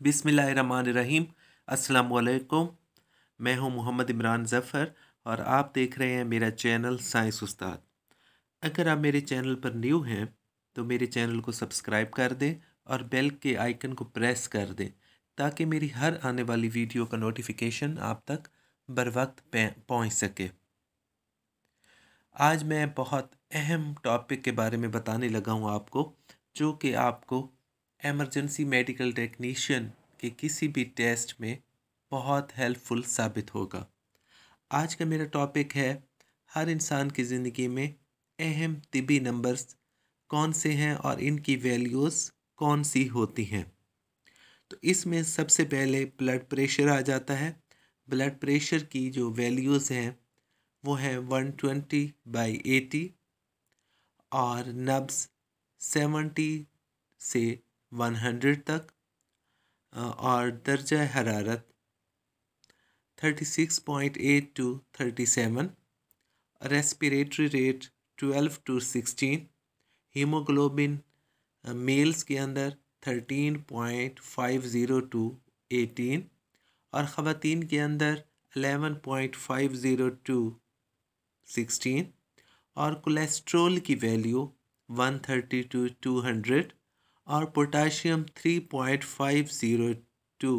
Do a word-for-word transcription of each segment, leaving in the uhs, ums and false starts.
बिस्मिल्लाहिर्रहमानिर्रहीम। अस्सलामुअलैकुम। मैं हूं मोहम्मद इमरान ज़फ़र और आप देख रहे हैं मेरा चैनल साइंस उस्ताद। अगर आप मेरे चैनल पर न्यू हैं तो मेरे चैनल को सब्सक्राइब कर दें और बेल के आइकन को प्रेस कर दें ताकि मेरी हर आने वाली वीडियो का नोटिफिकेशन आप तक बर वक्त पहुँच सके। आज मैं बहुत अहम टॉपिक के बारे में बताने लगा हूँ आपको, जो कि आपको एमरजेंसी मेडिकल टेक्नीशियन के किसी भी टेस्ट में बहुत हेल्पफुल साबित होगा। आज का मेरा टॉपिक है हर इंसान की ज़िंदगी में अहम तिबी नंबर्स कौन से हैं और इनकी वैल्यूज़ कौन सी होती हैं। तो इसमें सबसे पहले ब्लड प्रेशर आ जाता है। ब्लड प्रेशर की जो वैल्यूज़ हैं वो है वन ट्वेंटी बाई एटी और नब्स सेवेंटी से वन हंड्रेड तक और दर्जा हरारत thirty six point eight to thirty seven, respiratory rate twelve to sixteen, haemoglobin males के अंदर thirteen point five zero to eighteen और ख़वातीन के अंदर eleven point five zero to sixteen और कोलेस्ट्रॉल की value one thirty to two hundred और potassium three point five zero to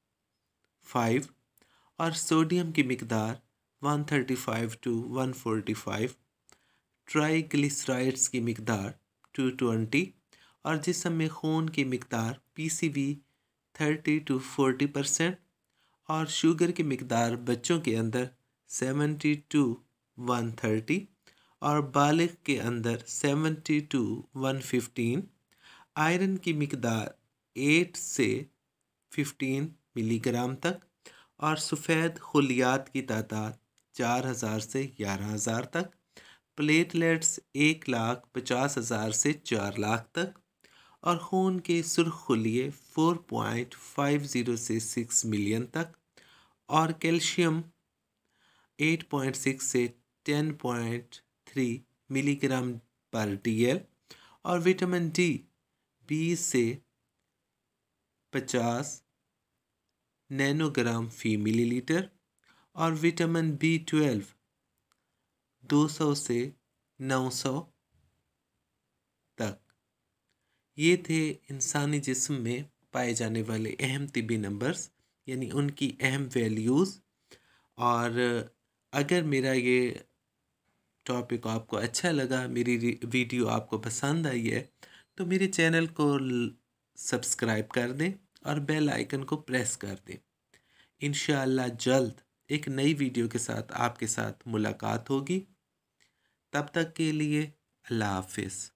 five और सोडियम की मिकदार one thirty five to one forty five, triglycerides की मिकदार टू ट्वेंटी और जिस्म में खून की मिकदार PCV thirty to forty percent और शुगर की मिकदार बच्चों के अंदर सेवेंटी टू वन थर्टी और बालिग के अंदर seventy to one fifteen, iron की मिकदार एट से फिफ्टीन मिलीग्राम तक और सफ़ेद खुलियात की तादाद चार हज़ार से ग्यारह हज़ार तक, प्लेटलेट्स एक लाख पचास हज़ार से चार लाख तक और खून के सुर्ख खुलिये फोर पॉइंट फाइव ज़ीरो से सिक्स मिलियन तक और कैल्शियम एट पॉइंट सिक्स से टेन पॉइंट थ्री मिलीग्राम पर डीएल और विटामिन डी बीस से पचास नैनोग्राम फी मिलीलीटर और विटामिन बी ट्वेल्व दो सौ से नौ सौ तक। ये थे इंसानी जिस्म में पाए जाने वाले अहम तिबी नंबर्स, यानी उनकी अहम वैल्यूज़। और अगर मेरा ये टॉपिक आपको अच्छा लगा, मेरी वीडियो आपको पसंद आई है, तो मेरे चैनल को सब्सक्राइब कर दें और बेल आइकन को प्रेस कर दें। इंशाअल्लाह जल्द एक नई वीडियो के साथ आपके साथ मुलाकात होगी। तब तक के लिए अल्लाह हाफिज़।